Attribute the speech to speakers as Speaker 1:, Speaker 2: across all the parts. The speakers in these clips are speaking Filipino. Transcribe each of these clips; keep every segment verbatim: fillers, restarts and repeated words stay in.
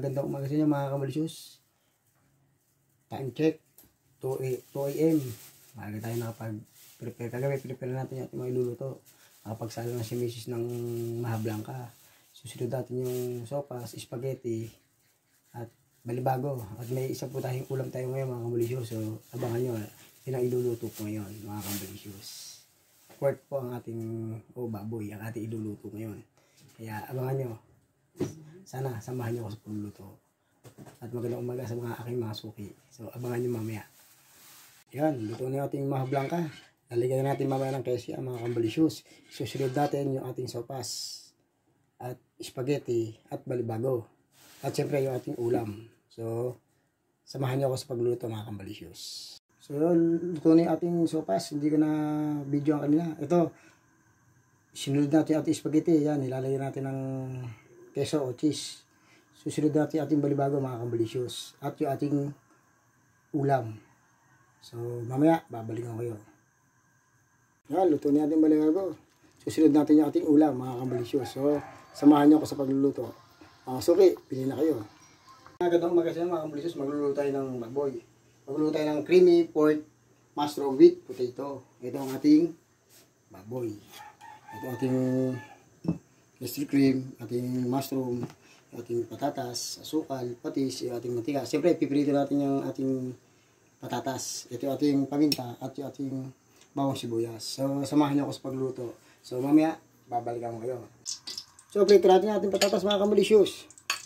Speaker 1: Magandang umaga sa inyo mga kamalisyoos. Time check, two A M Maaga tayo nakapag-prepare. Kagabi, prepare natin yung ating mga iluluto. Nakapagsalo na si misis ng mahablangka. Susunod natin yung sopas, spaghetti, at balibago. At may isa po tayong ulam tayo ngayon mga kamalisyoos. So, abangan nyo. Yun ang iluluto po ngayon mga kamalisyoos. Pork po ang ating, o oh, baboy, ang ating iluluto ngayon. Kaya abangan nyo. Sana samahan niyo ako sa pagluluto. At magandang umaga sa mga aking mga suki. So abangan niyo mamaya. Yan, luto na yung ating mahablangka. Lalagyan natin mamaya ng kesya mga kamalisyoos. Susunod natin yung ating sopas at spaghetti at balibago. At syempre yung ating ulam. So samahan niyo ako sa pagluluto mga kamalisyoos. So yun, luto na yung ating sopas. Hindi ko na video ang kanina. Ito, sinunod natin yung ating spaghetti. Yan, ilalagyan natin ng keso o cheese. Susunod natin ating balibago mga kamalisyoos. At yung ating ulam. So mamaya babalikan ko kayo. Yan, luto na ating balibago. Susunod natin yung ating ulam mga kamalisyoos. So samahan nyo ako sa pagluluto. Mga suki, pili na kayo. Magandang umaga sa mga kamalisyoos. Magluluto tayo ng baboy. Magluluto tayo ng creamy pork mushroom with potato. Ito ang ating baboy. Ito ang ating Nestle cream, ating mushroom, ating patatas, asukal, patis, yung ating mantika. Siyempre, pipirito natin yung ating patatas. Ito yung ating paminta at yung ating bawang sibuyas. So, samahan niyo ako sa pagluto. So, mamaya, babalikan ko kayo. So, prito natin yung ating patatas mga kamalisyoos.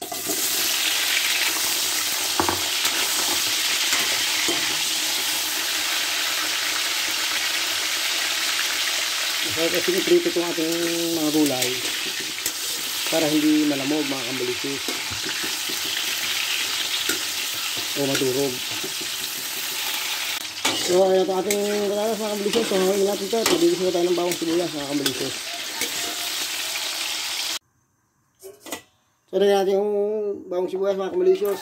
Speaker 1: So, kasi prito itong ating mga gulay para hindi malamog mga kamalisyoos o madurog. So ayan ito ating patatas mga kamalisyoos. So hangin natin ito. Pagigis mo tayo ng bawang sibuyas mga kamalisyoos. So lagyan natin yung bawang sibuyas mga kamalisyoos.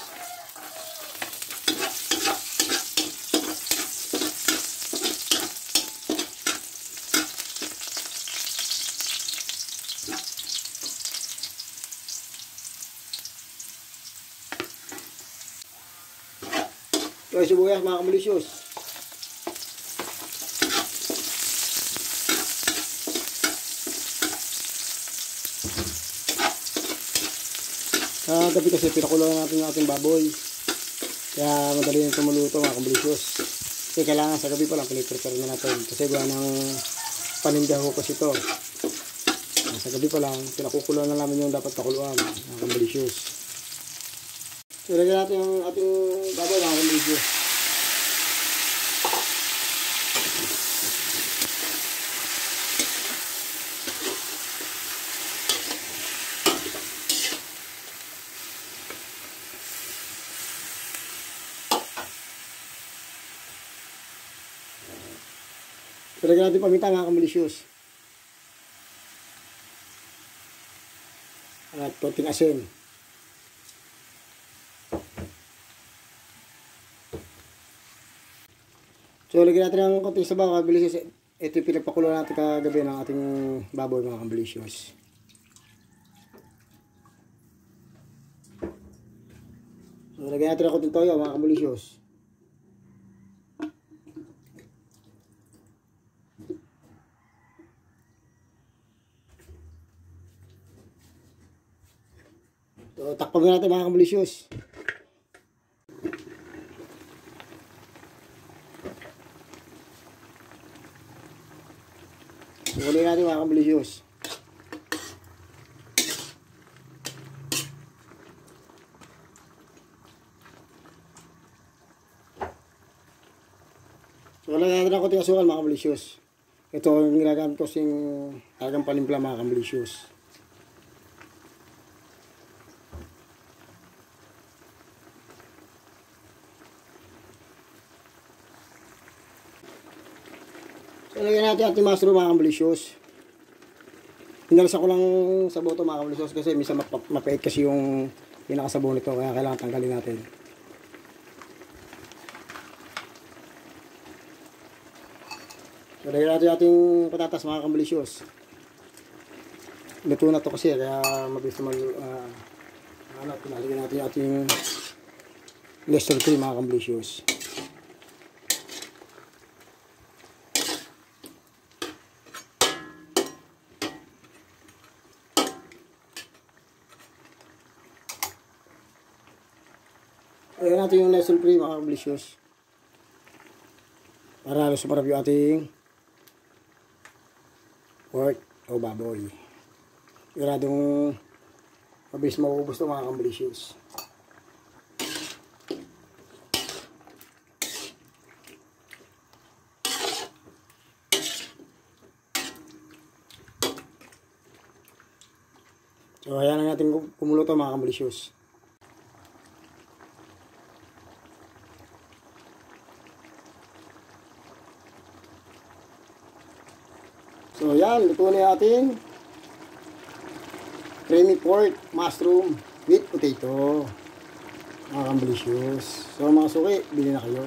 Speaker 1: So, sibuyas mga kamalisyoos. Sa gabi kasi pinakuloan natin yung ating baboy. Kaya madali yung tumuluto mga kamalisyoos. Kasi kailangan sa gabi pa lang piniprepare na natin. Kasi gawa ng paninda ko kasi ito. Sa gabi pa lang pinakukuloan na namin yung dapat pakuluan mga kamalisyoos. So, lagyan natin yung ating baboy mga kamalisyoos. So, lagyan natin paminta mga kamalisyoos. At konting asin. So, lagyan natin ng konting sabaw, kamalisyoos. Ito yung pinagpakulo natin kagabi ng ating baboy mga kamalisyoos. So, lagyan natin ng konting toyo mga kamalisyoos. So, takpan natin mga kamalisyoos. Kunin natin mga kamalisyoos. So, lagyan natin ng konting asukal mga kamalisyoos. Ito yung ginagamit ko sing talagang panimpla mga kamalisyoos. So, lagyan natin ating mushroom mga kamalisyoos. Pinalasa ko lang sa boto mga kamalisyoos kasi minsan map mapait kasi yung pinakasabon nito. Kaya kailangan tanggalin natin. So, lagyan natin ating patatas mga kamalisyoos. Luto na to kasi kaya mabilis mag uh, Ano, pinaligan natin yung ating Nestor cream mga kamblisius. Ayan natin yung Nestor cream mga kamblisius. Para halos sumarap yung ating pork o baboy. Siguradong mabilis maubos ito mga kamblisius. So, ayan na natin kumulo ito mga kamblisius. So, ayan, luto na yung ating creamy pork mushroom with potato mga kamblisius. So, mga suki, bili na kayo.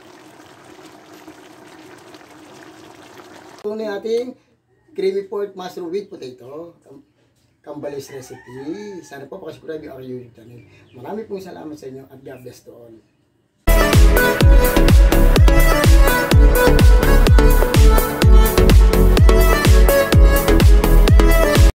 Speaker 1: Luto na yung ating creamy pork mushroom with potato. Kambalis recipe. Sana po pakasubscribe yung aking YouTube channel. Marami pong salamat sa inyo at God bless to all.